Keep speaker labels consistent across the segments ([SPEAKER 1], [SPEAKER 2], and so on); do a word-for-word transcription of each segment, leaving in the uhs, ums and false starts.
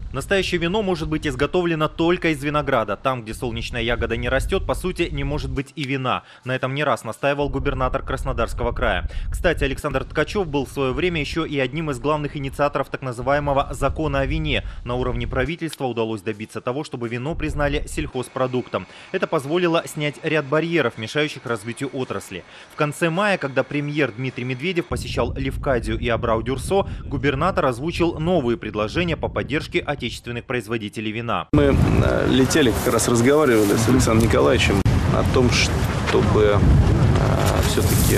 [SPEAKER 1] Настоящее вино может быть изготовлено только из винограда. Там, где солнечная ягода не растет, по сути, не может быть и вина. На этом не раз настаивал губернатор Краснодарского края. Кстати, Александр Ткачев был в свое время еще и одним из главных инициаторов так называемого закона о вине. На уровне правительства удалось добиться того, чтобы вино признали сельхозпродуктом. Это позволило снять ряд барьеров, мешающих развитию отрасли. В конце мая, когда премьер Дмитрий Медведев посещал Левкадию и Абрау-Дюрсо, губернатор озвучил новые предложения по поддержке отечественных производителей вина.
[SPEAKER 2] Мы летели, как раз разговаривали с Александром Николаевичем о том, чтобы все-таки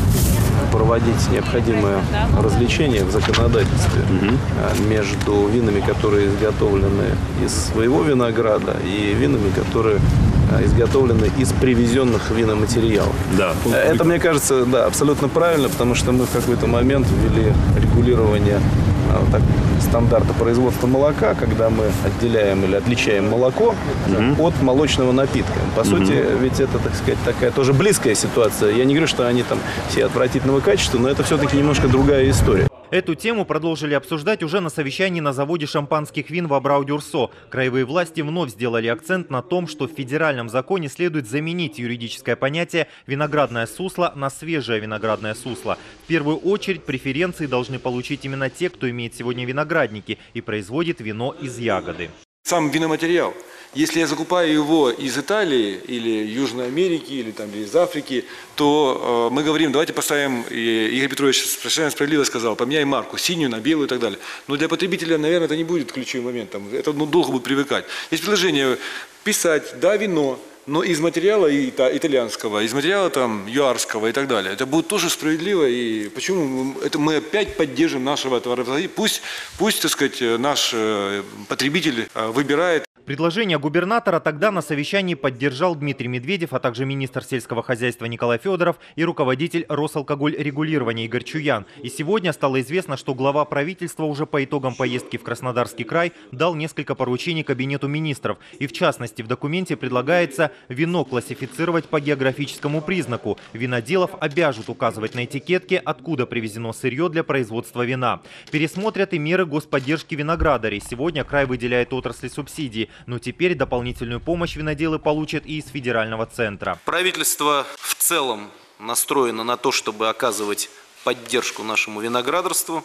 [SPEAKER 2] проводить необходимое развлечение в законодательстве угу. между винами, которые изготовлены из своего винограда, и винами, которые изготовлены из привезенных виноматериалов. Да. Это, мне кажется, да, абсолютно правильно, потому что мы в какой-то момент ввели регулирование так, стандарта производства молока, когда мы отделяем или отличаем молоко угу. от молочного напитка. По угу. сути, ведь это, так сказать, такая тоже близкая ситуация. Я не говорю, что они там все отвратительного качества, но это все-таки немножко другая история.
[SPEAKER 1] Эту тему продолжили обсуждать уже на совещании на заводе шампанских вин в Абрау-Дюрсо. Краевые власти вновь сделали акцент на том, что в федеральном законе следует заменить юридическое понятие «виноградное сусло» на «свежее виноградное сусло». В первую очередь преференции должны получить именно те, кто имеет сегодня виноградники и производит вино из ягоды.
[SPEAKER 3] Сам виноматериал. Если я закупаю его из Италии или Южной Америки или там из Африки, то э, мы говорим, давайте поставим, и Игорь Петрович совершенно справедливо сказал, поменяй марку, синюю на белую и так далее. Но для потребителя, наверное, это не будет ключевым моментом. Это ну, долго будет привыкать. Есть предложение писать, да, вино, но из материала итальянского, из материала там юарского и так далее. Это будет тоже справедливо. И почему это мы опять поддержим нашего товаропроизводителя? Пусть, пусть, так сказать, наш потребитель выбирает.
[SPEAKER 1] Предложение губернатора тогда на совещании поддержал Дмитрий Медведев, а также министр сельского хозяйства Николай Федоров и руководитель Росалкогольрегулирования Игорь Чуян. И сегодня стало известно, что глава правительства уже по итогам поездки в Краснодарский край дал несколько поручений Кабинету министров. И в частности в документе предлагается вино классифицировать по географическому признаку. Виноделов обяжут указывать на этикетке, откуда привезено сырье для производства вина. Пересмотрят и меры господдержки виноградарей. Сегодня край выделяет отрасли субсидии. Но теперь дополнительную помощь виноделы получат и из федерального центра.
[SPEAKER 4] Правительство в целом настроено на то, чтобы оказывать поддержку нашему виноградарству.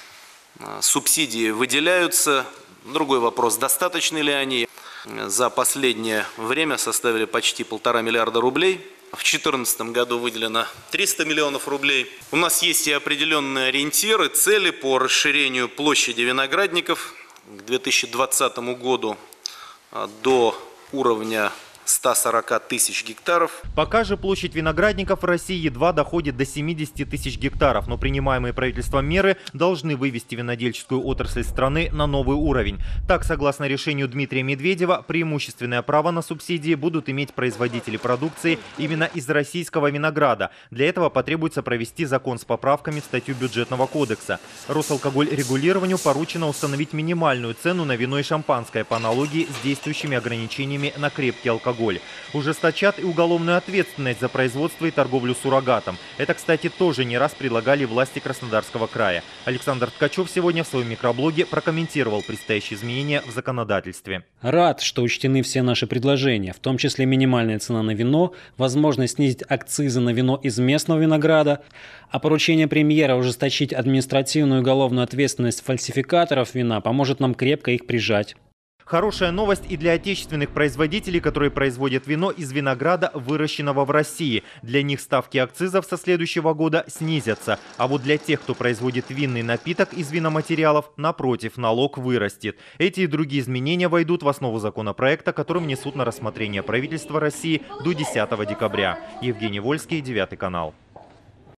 [SPEAKER 4] Субсидии выделяются. Другой вопрос, достаточны ли они. За последнее время составили почти полтора миллиарда рублей. В две тысячи четырнадцатом году выделено триста миллионов рублей. У нас есть и определенные ориентиры, цели по расширению площади виноградников к две тысячи двадцатому году до уровня ста сорока тысяч гектаров.
[SPEAKER 1] Пока же площадь виноградников в России едва доходит до семидесяти тысяч гектаров, но принимаемые правительством меры должны вывести винодельческую отрасль страны на новый уровень. Так, согласно решению Дмитрия Медведева, преимущественное право на субсидии будут иметь производители продукции именно из российского винограда. Для этого потребуется провести закон с поправками в статью бюджетного кодекса. Росалкогольрегулированию поручено установить минимальную цену на вино и шампанское по аналогии с действующими ограничениями на крепкий алкоголь. Ужесточат и уголовную ответственность за производство и торговлю суррогатом. Это, кстати, тоже не раз предлагали власти Краснодарского края. Александр Ткачев сегодня в своем микроблоге прокомментировал предстоящие изменения в законодательстве.
[SPEAKER 5] Рад, что учтены все наши предложения, в том числе минимальная цена на вино, возможность снизить акцизы на вино из местного винограда, а поручение премьера ужесточить административную и уголовную ответственность фальсификаторов вина поможет нам крепко их прижать.
[SPEAKER 1] Хорошая новость и для отечественных производителей, которые производят вино из винограда, выращенного в России. Для них ставки акцизов со следующего года снизятся. А вот для тех, кто производит винный напиток из виноматериалов, напротив, налог вырастет. Эти и другие изменения войдут в основу законопроекта, который внесут на рассмотрение правительства России до десятого декабря. Евгений Вольский, девятый канал.